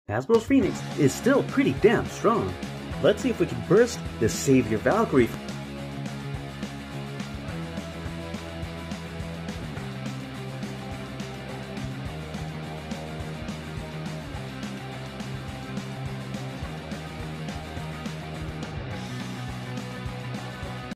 Hasbro's Phoenix is still pretty damn strong. Let's see if we can burst the Savior Valkyrie